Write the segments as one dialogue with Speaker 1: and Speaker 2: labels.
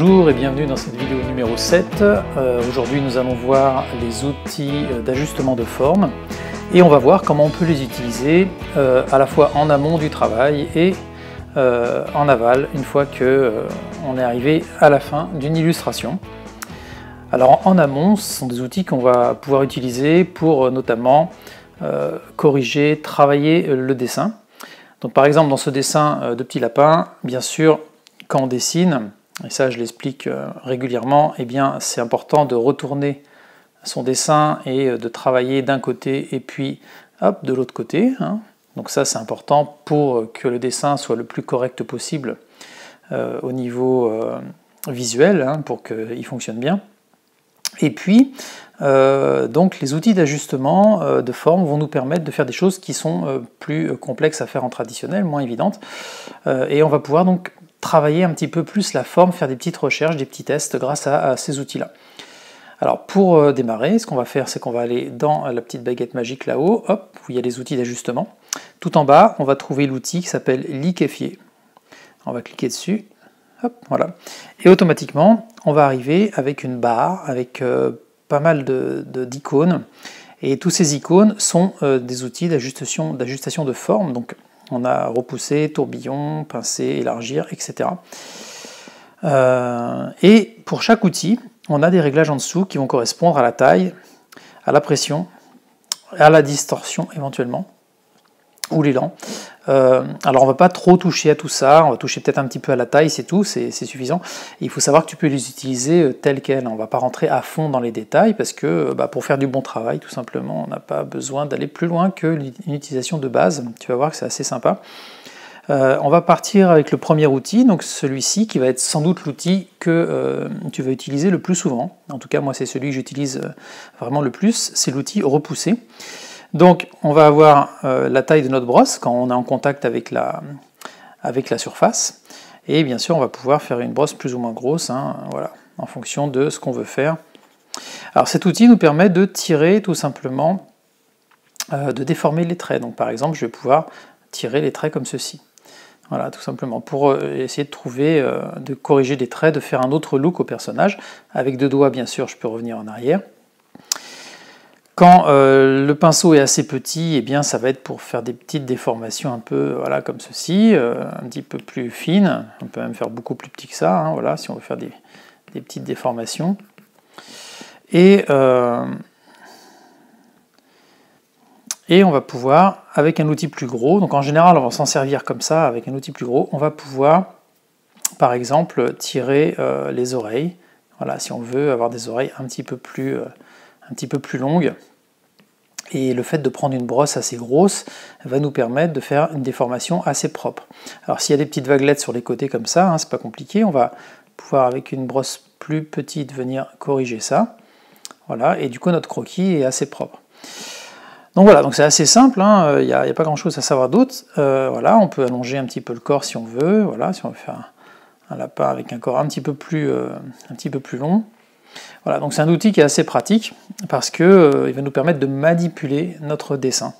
Speaker 1: Bonjour et bienvenue dans cette vidéo numéro 7. Aujourd'hui nous allons voir les outils d'ajustement de forme et on va voir comment on peut les utiliser à la fois en amont du travail et en aval une fois qu'on est arrivé à la fin d'une illustration. Alors en amont, ce sont des outils qu'on va pouvoir utiliser pour notamment corriger, travailler le dessin. Donc par exemple dans ce dessin de petit lapin, bien sûr quand on dessine, et ça je l'explique régulièrement, eh bien c'est important de retourner son dessin et de travailler d'un côté et puis hop de l'autre côté. Donc ça c'est important pour que le dessin soit le plus correct possible au niveau visuel, pour qu'il fonctionne bien. Et puis donc les outils d'ajustement de forme vont nous permettre de faire des choses qui sont plus complexes à faire en traditionnel, moins évidentes, et on va pouvoir donc travailler un petit peu plus la forme, faire des petites recherches, des petits tests grâce à ces outils-là. Alors pour démarrer, ce qu'on va faire, c'est qu'on va aller dans la petite baguette magique là-haut, hop, où il y a les outils d'ajustement. Tout en bas, on va trouver l'outil qui s'appelle liquéfier. On va cliquer dessus, hop, voilà. Et automatiquement, on va arriver avec une barre, avec pas mal d'icônes. Et tous ces icônes sont des outils d'ajustation de forme. Donc on a repousser, tourbillon, pincer, élargir, etc. Et pour chaque outil, on a des réglages en dessous qui vont correspondre à la taille, à la pression, à la distorsion éventuellement, ou l'élan. Alors on ne va pas trop toucher à tout ça, on va toucher peut-être un petit peu à la taille, c'est tout, c'est suffisant. Et il faut savoir que tu peux les utiliser tels quels, on ne va pas rentrer à fond dans les détails, parce que pour faire du bon travail, tout simplement, on n'a pas besoin d'aller plus loin que l'utilisation de base. Tu vas voir que c'est assez sympa. On va partir avec le premier outil, donc celui-ci qui va être sans doute l'outil que tu vas utiliser le plus souvent. En tout cas, moi c'est celui que j'utilise vraiment le plus, c'est l'outil repousser. Donc on va avoir la taille de notre brosse quand on est en contact avec la surface, et bien sûr on va pouvoir faire une brosse plus ou moins grosse, voilà, en fonction de ce qu'on veut faire. Alors cet outil nous permet de tirer tout simplement, de déformer les traits. Donc par exemple je vais pouvoir tirer les traits comme ceci. Voilà, tout simplement, pour essayer de trouver, de corriger des traits, de faire un autre look au personnage. Avec deux doigts, bien sûr, je peux revenir en arrière. Quand le pinceau est assez petit, eh bien, ça va être pour faire des petites déformations un peu, voilà, comme ceci, un petit peu plus fines. On peut même faire beaucoup plus petit que ça, voilà, si on veut faire des petites déformations. Et on va pouvoir, avec un outil plus gros, donc en général on va s'en servir comme ça, avec un outil plus gros, on va pouvoir par exemple tirer les oreilles, voilà, si on veut avoir des oreilles un petit peu plus longues. Et le fait de prendre une brosse assez grosse va nous permettre de faire une déformation assez propre. Alors s'il y a des petites vaguelettes sur les côtés comme ça, c'est pas compliqué, on va pouvoir avec une brosse plus petite venir corriger ça. Voilà, et du coup notre croquis est assez propre. Donc voilà, donc c'est assez simple, il n'y a pas grand chose à savoir d'autre. Voilà, on peut allonger un petit peu le corps si on veut, voilà, si on veut faire un lapin avec un corps un petit peu plus long. Voilà, donc c'est un outil qui est assez pratique parce que il va nous permettre de manipuler notre dessin.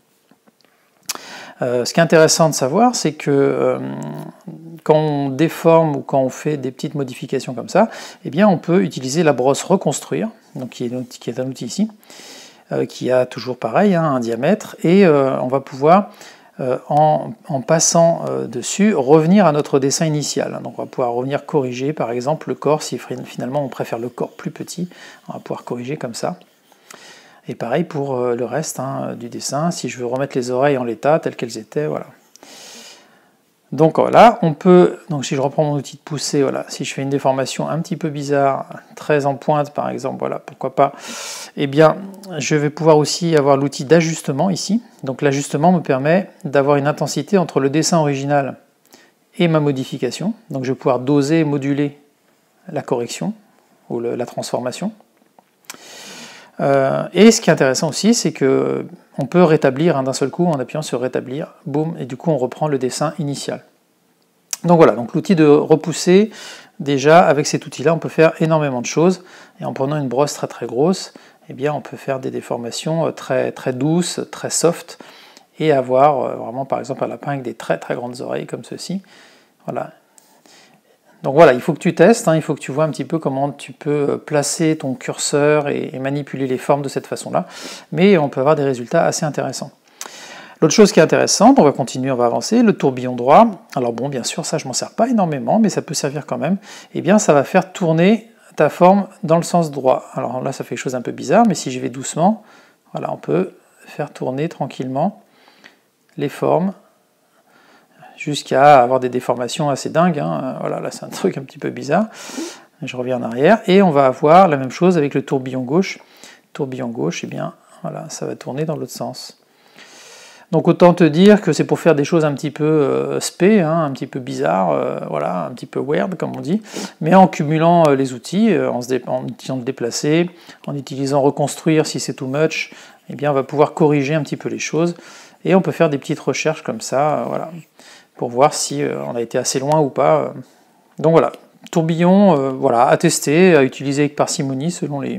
Speaker 1: Ce qui est intéressant de savoir, c'est que quand on déforme ou quand on fait des petites modifications comme ça, eh bien on peut utiliser la brosse reconstruire, donc qui est un outil ici, qui a toujours pareil, un diamètre, et on va pouvoir, en passant dessus, revenir à notre dessin initial. Donc on va pouvoir revenir corriger, par exemple, le corps, si finalement on préfère le corps plus petit, on va pouvoir corriger comme ça. Et pareil pour le reste du dessin, si je veux remettre les oreilles en l'état, telles qu'elles étaient, voilà. Donc voilà, on peut, donc si je reprends mon outil de pousser, voilà, si je fais une déformation un petit peu bizarre, très en pointe par exemple, voilà, pourquoi pas, eh bien je vais pouvoir aussi avoir l'outil d'ajustement ici. Donc l'ajustement me permet d'avoir une intensité entre le dessin original et ma modification. Donc je vais pouvoir doser et moduler la correction ou la transformation. Et ce qui est intéressant aussi, c'est que on peut rétablir d'un seul coup en appuyant sur rétablir, boum, et du coup on reprend le dessin initial. Donc voilà, donc l'outil de repousser, déjà avec cet outil-là, on peut faire énormément de choses, et en prenant une brosse très très grosse, eh bien on peut faire des déformations très très douces, très soft, et avoir vraiment par exemple un lapin avec des très très grandes oreilles comme ceci. Voilà. Donc voilà, il faut que tu testes, il faut que tu vois un petit peu comment tu peux placer ton curseur et manipuler les formes de cette façon-là, mais on peut avoir des résultats assez intéressants. L'autre chose qui est intéressante, on va continuer, on va avancer, le tourbillon droit. Alors bon, bien sûr, ça je m'en sers pas énormément, mais ça peut servir quand même. Eh bien, ça va faire tourner ta forme dans le sens droit. Alors là, ça fait quelque chose un peu bizarre, mais si je vais doucement, voilà, on peut faire tourner tranquillement les formes jusqu'à avoir des déformations assez dingues. Voilà, là c'est un truc un petit peu bizarre. Je reviens en arrière et on va avoir la même chose avec le tourbillon gauche. Tourbillon gauche, eh bien, voilà, ça va tourner dans l'autre sens. Donc autant te dire que c'est pour faire des choses un petit peu spé, un petit peu bizarre, voilà, un petit peu weird comme on dit, mais en cumulant les outils, en utilisant le déplacer, en utilisant reconstruire si c'est too much, eh bien on va pouvoir corriger un petit peu les choses et on peut faire des petites recherches comme ça, voilà, pour voir si on a été assez loin ou pas. Donc voilà, tourbillon, voilà, à tester, à utiliser avec parcimonie selon les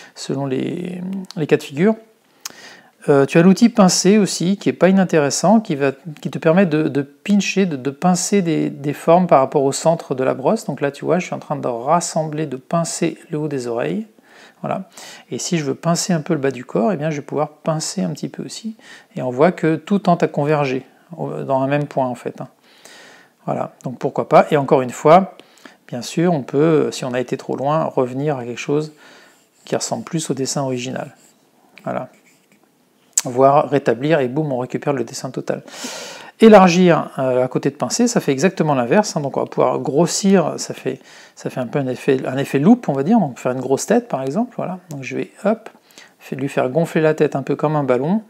Speaker 1: cas de figure. Tu as l'outil pincer aussi, qui n'est pas inintéressant, qui te permet de pincher, de pincer des formes par rapport au centre de la brosse. Donc là, tu vois, je suis en train de rassembler, de pincer le haut des oreilles. Voilà. Et si je veux pincer un peu le bas du corps, eh bien, je vais pouvoir pincer un petit peu aussi. Et on voit que tout tend à converger dans un même point, en fait. Voilà, donc pourquoi pas. Et encore une fois, bien sûr, on peut, si on a été trop loin, revenir à quelque chose qui ressemble plus au dessin original. Voilà. Voire rétablir et boum, on récupère le dessin total. Élargir à côté de pincer, ça fait exactement l'inverse, donc on va pouvoir grossir, ça fait un peu un effet loupe, on va dire, donc faire une grosse tête par exemple, voilà. Donc je vais, hop, lui faire gonfler la tête un peu comme un ballon,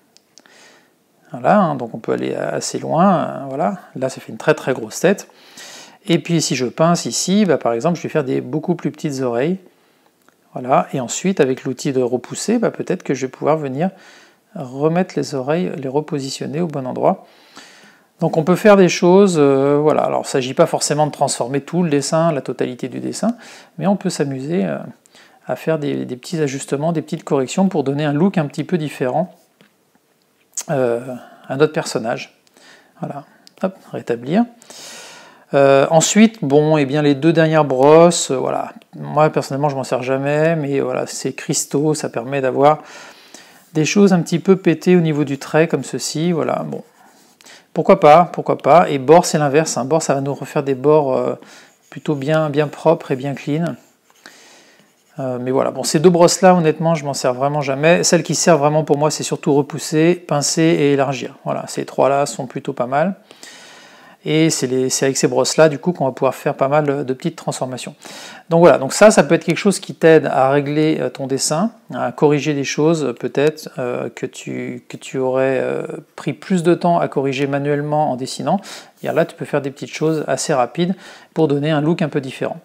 Speaker 1: voilà, donc on peut aller assez loin, voilà, là ça fait une très très grosse tête, et puis si je pince ici, bah, par exemple je vais faire des beaucoup plus petites oreilles, voilà, et ensuite avec l'outil de repousser, bah, peut-être que je vais pouvoir venir remettre les oreilles, les repositionner au bon endroit. Donc on peut faire des choses, voilà, alors il ne s'agit pas forcément de transformer tout le dessin, la totalité du dessin, mais on peut s'amuser à faire des petits ajustements, des petites corrections pour donner un look un petit peu différent à notre personnage. Voilà, hop, rétablir. Ensuite, bon, et bien les deux dernières brosses, voilà, moi personnellement je m'en sers jamais, mais voilà, c'est cristaux, ça permet d'avoir des choses un petit peu pétées au niveau du trait comme ceci, voilà, bon, pourquoi pas, et bord c'est l'inverse, bord ça va nous refaire des bords plutôt bien propres et bien clean, mais voilà, bon, ces deux brosses là honnêtement je m'en sers vraiment jamais, celles qui servent vraiment pour moi c'est surtout repousser, pincer et élargir, voilà, ces trois là sont plutôt pas mal. Et c'est avec ces brosses-là, du coup, qu'on va pouvoir faire pas mal de petites transformations. Donc voilà, donc ça peut être quelque chose qui t'aide à régler ton dessin, à corriger des choses, peut-être, que tu aurais pris plus de temps à corriger manuellement en dessinant. Et là, tu peux faire des petites choses assez rapides pour donner un look un peu différent.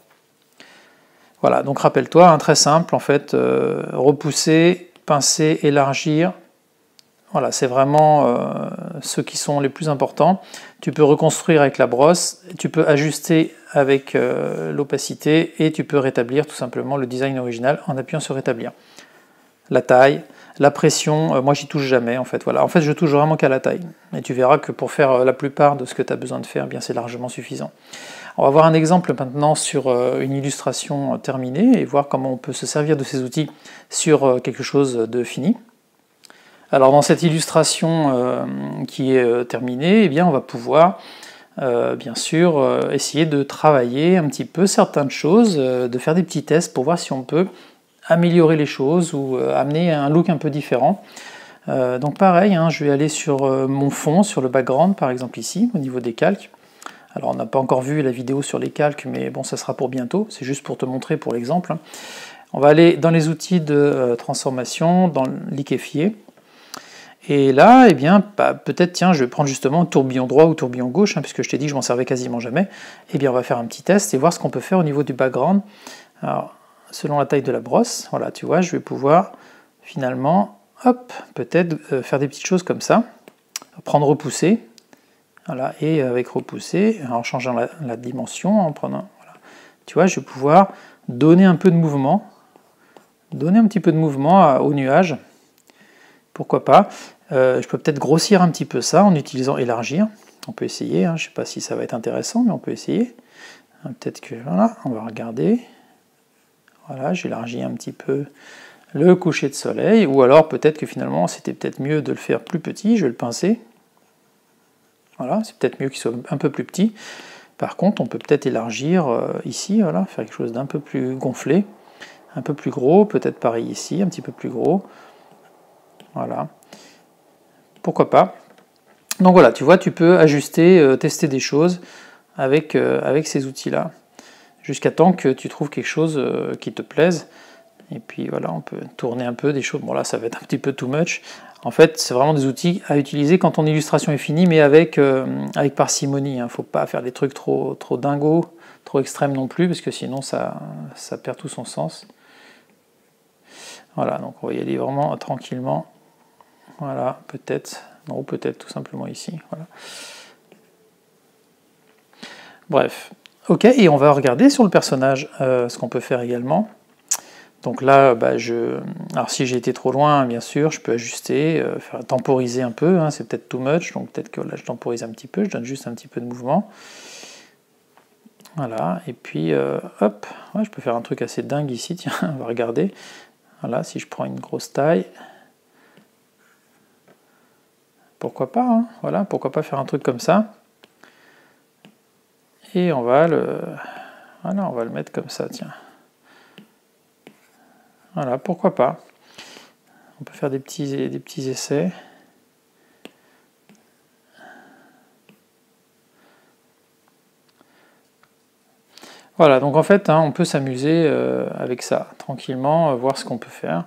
Speaker 1: Voilà, donc rappelle-toi, très simple, en fait, repousser, pincer, élargir. Voilà, c'est vraiment ceux qui sont les plus importants. Tu peux reconstruire avec la brosse, tu peux ajuster avec l'opacité et tu peux rétablir tout simplement le design original en appuyant sur rétablir. La taille, la pression, moi j'y touche jamais en fait. Voilà. En fait je touche vraiment qu'à la taille. Et tu verras que pour faire la plupart de ce que tu as besoin de faire, eh bien c'est largement suffisant. On va voir un exemple maintenant sur une illustration terminée et voir comment on peut se servir de ces outils sur quelque chose de fini. Alors dans cette illustration qui est terminée, eh bien, on va pouvoir bien sûr essayer de travailler un petit peu certaines choses, de faire des petits tests pour voir si on peut améliorer les choses ou amener un look un peu différent. Donc pareil, je vais aller sur mon fond, sur le background par exemple ici, au niveau des calques. Alors on n'a pas encore vu la vidéo sur les calques, mais bon ça sera pour bientôt, c'est juste pour te montrer pour l'exemple. On va aller dans les outils de transformation, dans le liquéfier. Et là, eh bien, peut-être, tiens, je vais prendre justement tourbillon droit ou tourbillon gauche, puisque je t'ai dit que je m'en servais quasiment jamais. Eh bien, on va faire un petit test et voir ce qu'on peut faire au niveau du background. Alors, selon la taille de la brosse, voilà, tu vois, je vais pouvoir finalement, hop, peut-être faire des petites choses comme ça. Prendre repousser, voilà, et avec repousser, en changeant la dimension, en prenant, voilà, tu vois, je vais pouvoir donner un peu de mouvement, donner un petit peu de mouvement au nuage. Pourquoi pas, je peux peut-être grossir un petit peu ça en utilisant élargir. On peut essayer, je ne sais pas si ça va être intéressant, mais on peut essayer. Peut-être que, voilà, on va regarder. Voilà, j'élargis un petit peu le coucher de soleil, ou alors peut-être que finalement c'était peut-être mieux de le faire plus petit, je vais le pincer. Voilà, c'est peut-être mieux qu'il soit un peu plus petit. Par contre, on peut peut-être élargir ici, voilà, faire quelque chose d'un peu plus gonflé, un peu plus gros, peut-être pareil ici, un petit peu plus gros. Voilà, pourquoi pas. Donc voilà, tu vois, tu peux ajuster, tester des choses avec ces outils-là, jusqu'à temps que tu trouves quelque chose qui te plaise. Et puis voilà, on peut tourner un peu des choses. Bon là, ça va être un petit peu too much. En fait, c'est vraiment des outils à utiliser quand ton illustration est finie, mais avec parcimonie. Il ne faut pas faire des trucs trop dingos, trop extrêmes non plus, parce que sinon ça perd tout son sens. Voilà, donc on va y aller vraiment tranquillement. Voilà, peut-être, non, peut-être tout simplement ici. Voilà. Bref, ok, et on va regarder sur le personnage ce qu'on peut faire également. Donc là, alors si j'ai été trop loin, bien sûr, je peux ajuster, faire temporiser un peu, hein, c'est peut-être too much, donc peut-être que là je temporise un petit peu, je donne juste un petit peu de mouvement. Voilà, et puis hop, ouais, je peux faire un truc assez dingue ici, tiens, on va regarder. Voilà, si je prends une grosse taille, pourquoi pas, hein, voilà, pourquoi pas faire un truc comme ça. Et on va le mettre comme ça, tiens. Voilà, pourquoi pas. On peut faire des petits essais. Voilà, donc en fait, hein, on peut s'amuser avec ça, tranquillement, voir ce qu'on peut faire.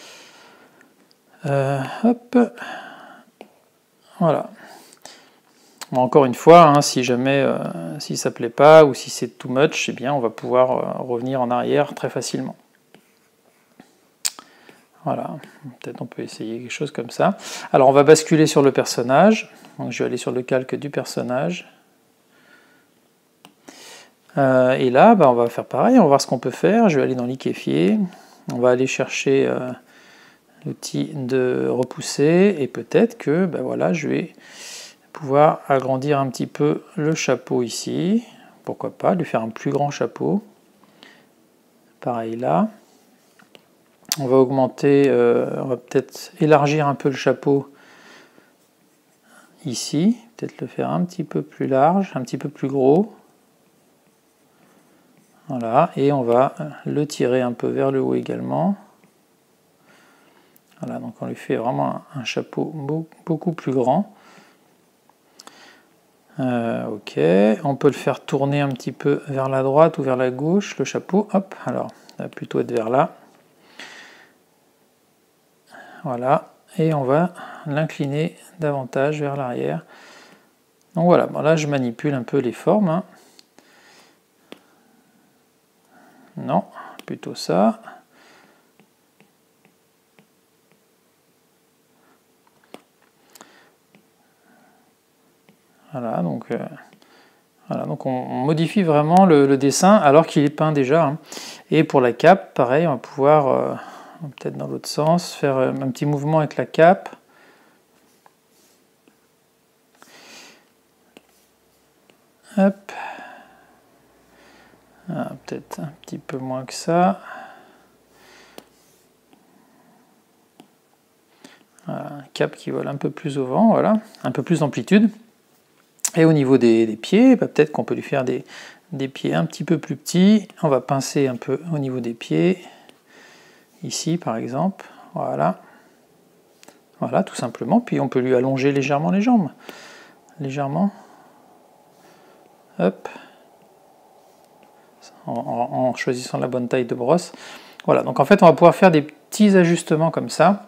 Speaker 1: Hop. Voilà. Bon, encore une fois, hein, si jamais si ça ne plaît pas ou si c'est too much, eh bien, on va pouvoir revenir en arrière très facilement. Voilà, peut-être on peut essayer quelque chose comme ça. Alors on va basculer sur le personnage. Donc, je vais aller sur le calque du personnage. Et là, on va faire pareil, on va voir ce qu'on peut faire. Je vais aller dans liquéfier. On va aller chercher l'outil de repousser. Et peut-être que voilà, je vais pouvoir agrandir un petit peu le chapeau ici. Pourquoi pas, lui faire un plus grand chapeau. Pareil là. On va augmenter, on va peut-être élargir un peu le chapeau ici, peut-être le faire un petit peu plus large, un petit peu plus gros. Voilà, et on va le tirer un peu vers le haut également. Voilà, donc on lui fait vraiment un chapeau beaucoup plus grand. Ok, on peut le faire tourner un petit peu vers la droite ou vers la gauche, le chapeau. Hop, alors, ça va plutôt être vers là. Voilà, et on va l'incliner davantage vers l'arrière. Donc voilà, bon là je manipule un peu les formes. Hein. Non, plutôt ça. Voilà, donc on modifie vraiment le dessin alors qu'il est peint déjà. Hein. Et pour la cape, pareil, on va pouvoir... peut-être dans l'autre sens, faire un petit mouvement avec la cape. Hop. Ah, peut-être un petit peu moins que ça. Voilà, un cap qui vole un peu plus au vent, voilà, un peu plus d'amplitude. Et au niveau des pieds, peut-être qu'on peut lui faire des pieds un petit peu plus petits. On va pincer un peu au niveau des pieds. Ici par exemple, voilà, tout simplement, puis on peut lui allonger légèrement les jambes, hop, en choisissant la bonne taille de brosse, voilà, donc en fait on va pouvoir faire des petits ajustements comme ça,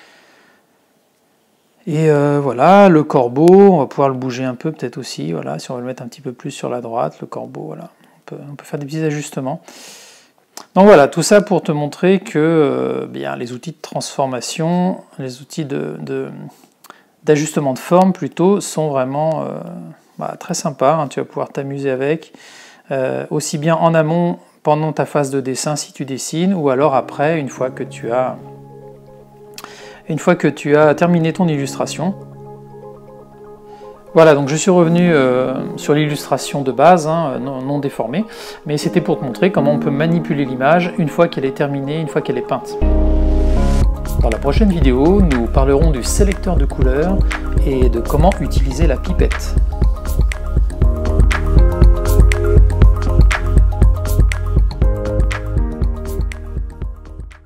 Speaker 1: et voilà, le corbeau, on va pouvoir le bouger un peu peut-être aussi, voilà, si on veut le mettre un petit peu plus sur la droite, le corbeau, voilà, on peut faire des petits ajustements. Donc voilà, tout ça pour te montrer que les outils de transformation, les outils d'ajustement de forme plutôt, sont vraiment très sympas, hein, tu vas pouvoir t'amuser avec, aussi bien en amont pendant ta phase de dessin si tu dessines, ou alors après, une fois que tu as terminé ton illustration. Voilà, donc je suis revenu sur l'illustration de base, hein, non déformée, mais c'était pour te montrer comment on peut manipuler l'image une fois qu'elle est terminée, une fois qu'elle est peinte. Dans la prochaine vidéo, nous parlerons du sélecteur de couleurs et de comment utiliser la pipette.